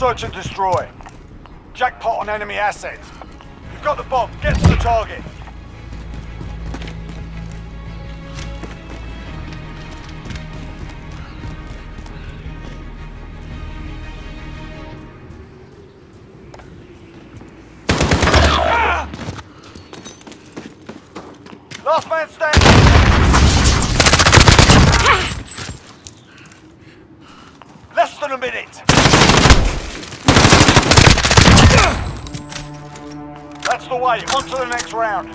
Search and destroy. Jackpot on enemy assets. You've got the bomb. Get to the target. Last man standing! Less than a minute! That's the way, on to the next round.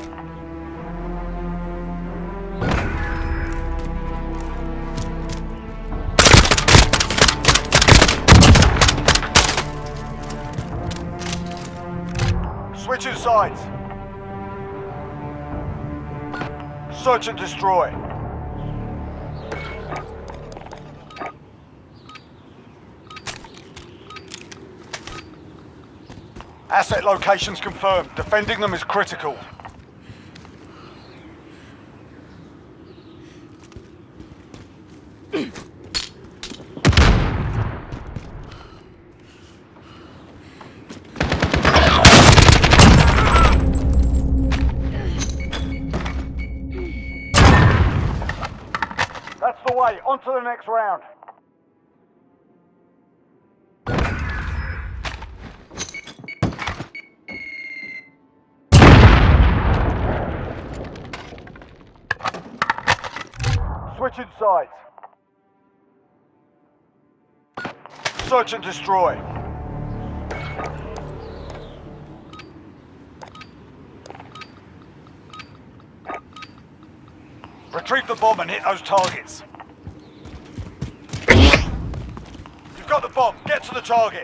Switching sides. Search and destroy. Asset locations confirmed. Defending them is critical. That's the way. On to the next round. Switching sides. Search and destroy. Retrieve the bomb and hit those targets. You've got the bomb. Get to the target.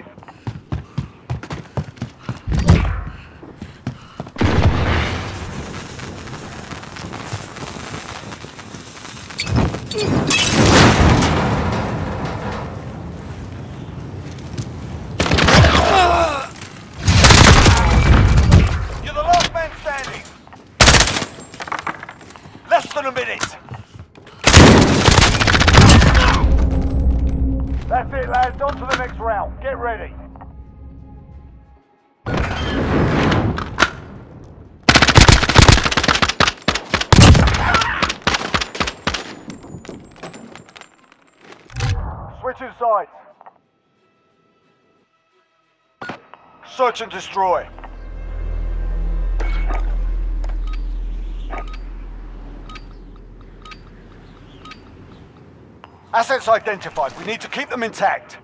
You're the last man standing. Less than a minute. That's it, lads. On to the next round. Get ready. Switching sides. Search and destroy. Assets identified. We need to keep them intact.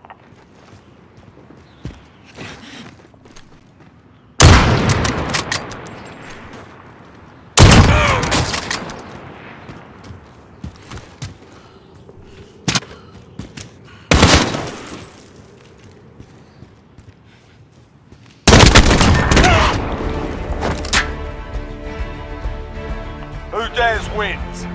Who dares wins.